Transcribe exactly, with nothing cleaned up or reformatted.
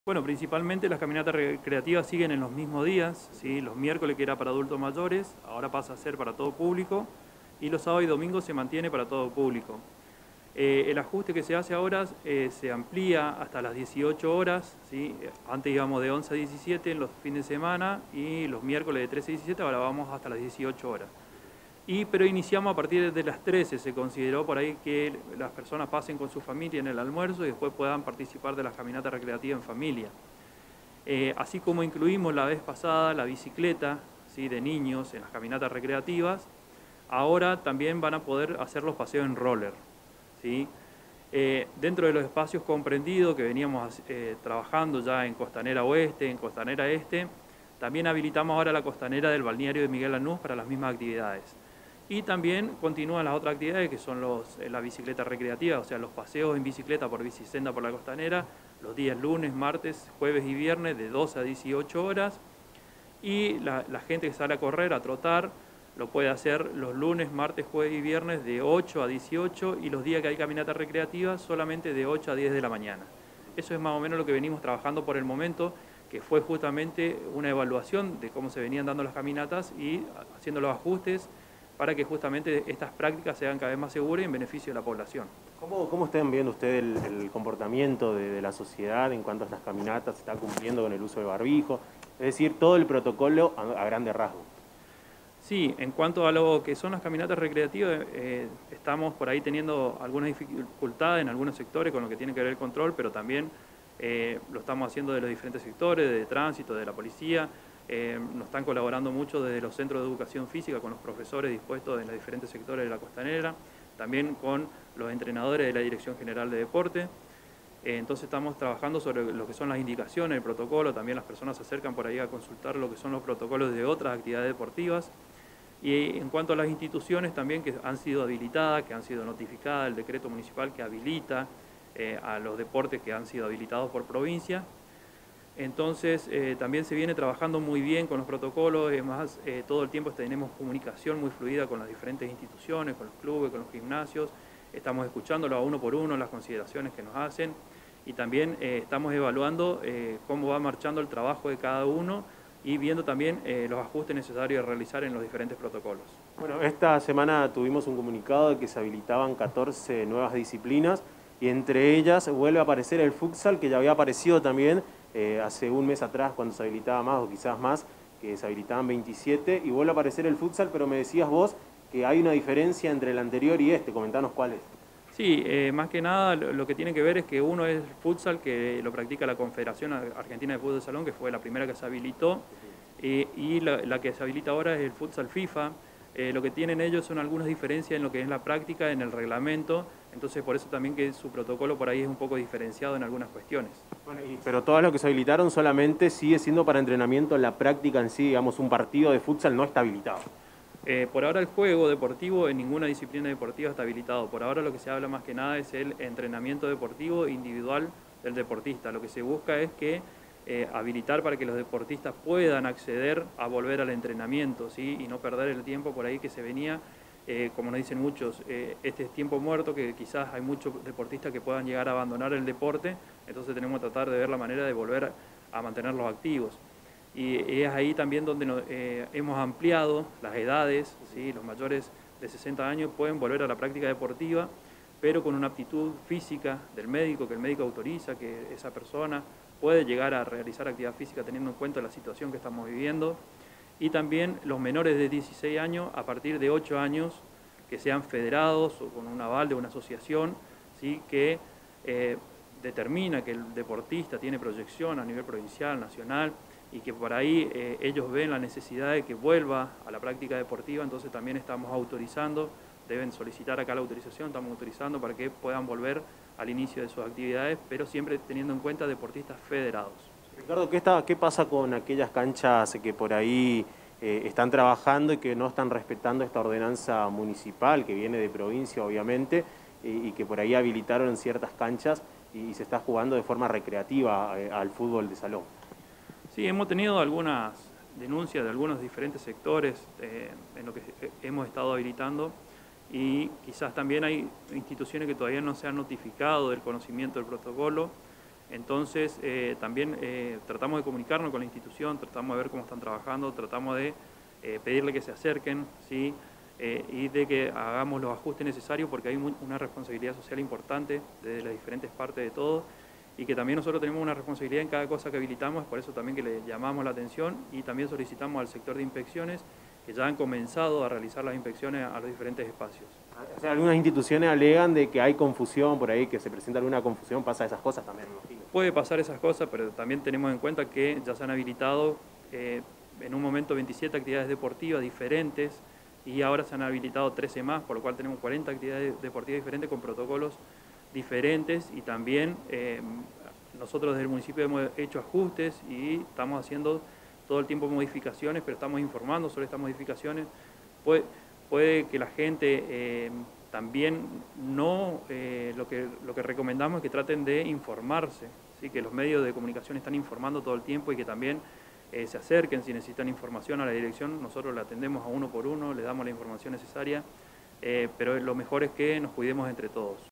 Bueno, principalmente las caminatas recreativas siguen en los mismos días, ¿sí? Los miércoles que era para adultos mayores, ahora pasa a ser para todo público, y los sábados y domingos se mantiene para todo público. Eh, el ajuste que se hace ahora eh, se amplía hasta las dieciocho horas, ¿sí? Antes íbamos de once a diecisiete en los fines de semana y los miércoles de trece a diecisiete, ahora vamos hasta las dieciocho horas. Y, pero iniciamos a partir de las trece, se consideró por ahí que las personas pasen con su familia en el almuerzo y después puedan participar de las caminatas recreativas en familia. Eh, así como incluimos la vez pasada la bicicleta, ¿sí?, de niños en las caminatas recreativas, ahora también van a poder hacer los paseos en roller, ¿sí? Eh, dentro de los espacios comprendidos que veníamos eh, trabajando ya en Costanera Oeste, en Costanera Este, también habilitamos ahora la costanera del balneario de Miguel Lanús para las mismas actividades. Y también continúan las otras actividades que son los, eh, la bicicleta recreativa, o sea, los paseos en bicicleta por bicisenda por la costanera, los días lunes, martes, jueves y viernes de doce a dieciocho horas. Y la, la gente que sale a correr, a trotar, lo puede hacer los lunes, martes, jueves y viernes de ocho a dieciocho, y los días que hay caminata recreativa solamente de ocho a diez de la mañana. Eso es más o menos lo que venimos trabajando por el momento, que fue justamente una evaluación de cómo se venían dando las caminatas y haciendo los ajustes para que justamente estas prácticas sean cada vez más seguras y en beneficio de la población. ¿Cómo, cómo están viendo ustedes el, el comportamiento de, de la sociedad en cuanto a estas caminatas? ¿Se está cumpliendo con el uso de barbijo? Es decir, todo el protocolo a, a grandes rasgos. Sí, en cuanto a lo que son las caminatas recreativas, eh, estamos por ahí teniendo algunas dificultades en algunos sectores con lo que tiene que ver el control, pero también eh, lo estamos haciendo de los diferentes sectores, de tránsito, de la policía. Eh, nos están colaborando mucho desde los centros de educación física con los profesores dispuestos en los diferentes sectores de la costanera, también con los entrenadores de la Dirección General de Deporte. Eh, entonces estamos trabajando sobre lo que son las indicaciones, el protocolo, también las personas se acercan por ahí a consultar lo que son los protocolos de otras actividades deportivas. Y en cuanto a las instituciones también que han sido habilitadas, que han sido notificadas, el decreto municipal que habilita eh, a los deportes que han sido habilitados por provincia. Entonces eh, también se viene trabajando muy bien con los protocolos, es más, eh, todo el tiempo tenemos comunicación muy fluida con las diferentes instituciones, con los clubes, con los gimnasios, estamos escuchándolo a uno por uno, las consideraciones que nos hacen, y también eh, estamos evaluando eh, cómo va marchando el trabajo de cada uno y viendo también eh, los ajustes necesarios a realizar en los diferentes protocolos. Bueno, esta semana tuvimos un comunicado de que se habilitaban catorce nuevas disciplinas y entre ellas vuelve a aparecer el futsal, que ya había aparecido también eh, hace un mes atrás cuando se habilitaba más o quizás más, que se habilitaban veintisiete, y vuelve a aparecer el futsal, pero me decías vos que hay una diferencia entre el anterior y este. Comentanos cuál es. Sí, eh, más que nada lo, lo que tiene que ver es que uno es futsal, que lo practica la Confederación Argentina de Fútbol de Salón, que fue la primera que se habilitó, eh, y la, la que se habilita ahora es el futsal FIFA. Eh, lo que tienen ellos son algunas diferencias en lo que es la práctica, en el reglamento, entonces por eso también que su protocolo por ahí es un poco diferenciado en algunas cuestiones. Bueno, y, pero todas las que se habilitaron solamente sigue siendo para entrenamiento, la práctica en sí, digamos, un partido de futsal no está habilitado. Eh, por ahora el juego deportivo en ninguna disciplina deportiva está habilitado. Por ahora lo que se habla más que nada es el entrenamiento deportivo individual del deportista. Lo que se busca es que eh, habilitar para que los deportistas puedan acceder a volver al entrenamiento, ¿sí? Y no perder el tiempo por ahí que se venía, eh, como nos dicen muchos, eh, este es tiempo muerto, que quizás hay muchos deportistas que puedan llegar a abandonar el deporte, entonces tenemos que tratar de ver la manera de volver a mantenerlos activos. Y es ahí también donde nos, eh, hemos ampliado las edades, ¿sí? Los mayores de sesenta años pueden volver a la práctica deportiva, pero con una aptitud física del médico, que el médico autoriza que esa persona puede llegar a realizar actividad física teniendo en cuenta la situación que estamos viviendo. Y también los menores de dieciséis años, a partir de ocho años, que sean federados o con un aval de una asociación, ¿sí? Que eh, determina que el deportista tiene proyección a nivel provincial, nacional, y que por ahí eh, ellos ven la necesidad de que vuelva a la práctica deportiva, entonces también estamos autorizando, deben solicitar acá la autorización, estamos autorizando para que puedan volver al inicio de sus actividades, pero siempre teniendo en cuenta deportistas federados. Ricardo, ¿qué, está, qué pasa con aquellas canchas que por ahí eh, están trabajando y que no están respetando esta ordenanza municipal que viene de provincia, obviamente, y, y que por ahí habilitaron ciertas canchas y, y se está jugando de forma recreativa eh, al fútbol de salón? Sí, hemos tenido algunas denuncias de algunos diferentes sectores eh, en lo que hemos estado habilitando, y quizás también hay instituciones que todavía no se han notificado del conocimiento del protocolo. Entonces, eh, también eh, tratamos de comunicarnos con la institución, tratamos de ver cómo están trabajando, tratamos de eh, pedirle que se acerquen, ¿sí? Eh, y de que hagamos los ajustes necesarios, porque hay una responsabilidad social importante de las diferentes partes de todo, y que también nosotros tenemos una responsabilidad en cada cosa que habilitamos, por eso también que le llamamos la atención y también solicitamos al sector de inspecciones que ya han comenzado a realizar las inspecciones a los diferentes espacios. O sea, algunas instituciones alegan de que hay confusión por ahí, que se presenta alguna confusión, pasa esas cosas también, me imagino. Puede pasar esas cosas, pero también tenemos en cuenta que ya se han habilitado eh, en un momento veintisiete actividades deportivas diferentes y ahora se han habilitado trece más, por lo cual tenemos cuarenta actividades deportivas diferentes con protocolos diferentes y también eh, nosotros desde el municipio hemos hecho ajustes y estamos haciendo todo el tiempo modificaciones, pero estamos informando sobre estas modificaciones. Puede, puede que la gente eh, también no, eh, lo, que, lo que recomendamos es que traten de informarse, ¿sí? Que los medios de comunicación están informando todo el tiempo y que también eh, se acerquen si necesitan información a la dirección. Nosotros la atendemos a uno por uno, le damos la información necesaria, eh, pero lo mejor es que nos cuidemos entre todos.